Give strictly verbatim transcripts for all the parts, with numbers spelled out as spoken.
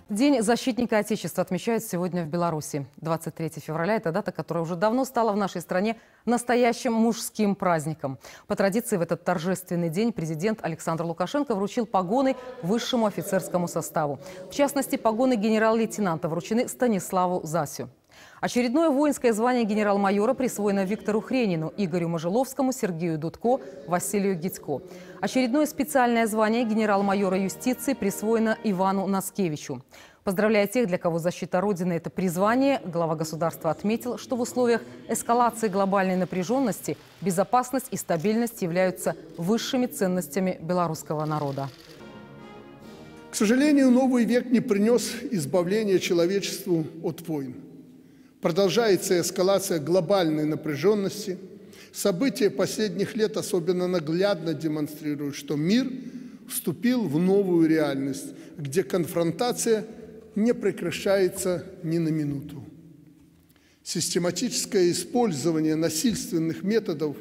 День защитника Отечества отмечают сегодня в Беларуси. двадцать третьего февраля – это дата, которая уже давно стала в нашей стране настоящим мужским праздником. По традиции в этот торжественный день президент Александр Лукашенко вручил погоны высшему офицерскому составу. В частности, погоны генерал-лейтенанта вручены Станиславу Засю. Очередное воинское звание генерал-майора присвоено Виктору Хренину, Игорю Можеловскому, Сергею Дудко, Василию Гитько. Очередное специальное звание генерал-майора юстиции присвоено Ивану Наскевичу. Поздравляя тех, для кого защита Родины – это призвание, глава государства отметил, что в условиях эскалации глобальной напряженности безопасность и стабильность являются высшими ценностями белорусского народа. К сожалению, новый век не принес избавления человечеству от войн. Продолжается эскалация глобальной напряженности. События последних лет особенно наглядно демонстрируют, что мир вступил в новую реальность, где конфронтация не прекращается ни на минуту. Систематическое использование насильственных методов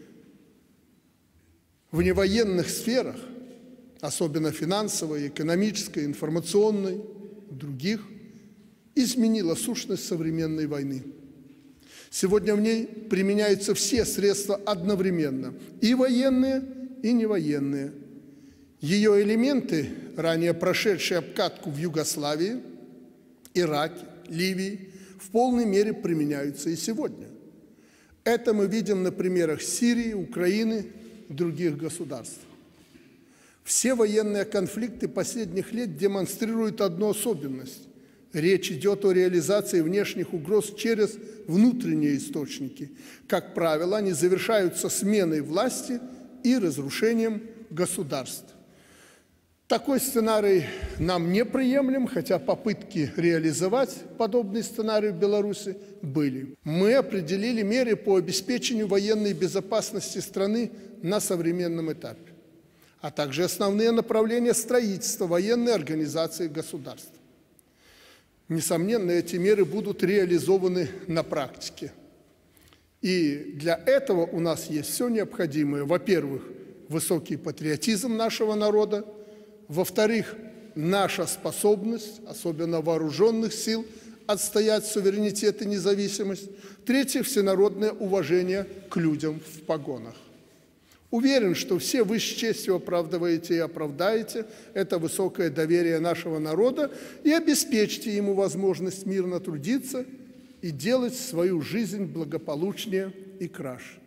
в невоенных сферах, особенно финансовой, экономической, информационной, других, изменила сущность современной войны. Сегодня в ней применяются все средства одновременно, и военные, и невоенные. Ее элементы, ранее прошедшие обкатку в Югославии, Ираке, Ливии, в полной мере применяются и сегодня. Это мы видим на примерах Сирии, Украины и других государств. Все военные конфликты последних лет демонстрируют одну особенность. Речь идет о реализации внешних угроз через внутренние источники. Как правило, они завершаются сменой власти и разрушением государств. Такой сценарий нам неприемлем, хотя попытки реализовать подобный сценарий в Беларуси были. Мы определили меры по обеспечению военной безопасности страны на современном этапе, а также основные направления строительства военной организации государства. Несомненно, эти меры будут реализованы на практике. И для этого у нас есть все необходимое. Во-первых, высокий патриотизм нашего народа. Во-вторых, наша способность, особенно вооруженных сил, отстоять суверенитет и независимость. В-третьих, всенародное уважение к людям в погонах. Уверен, что все вы с честью оправдываете и оправдаете это высокое доверие нашего народа и обеспечите ему возможность мирно трудиться и делать свою жизнь благополучнее и краше.